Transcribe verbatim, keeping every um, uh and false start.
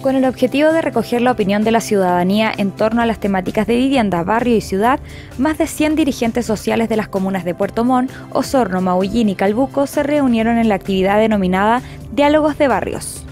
Con el objetivo de recoger la opinión de la ciudadanía en torno a las temáticas de vivienda, barrio y ciudad, más de cien dirigentes sociales de las comunas de Puerto Montt, Osorno, Maullín y Calbuco se reunieron en la actividad denominada Diálogos de Barrios.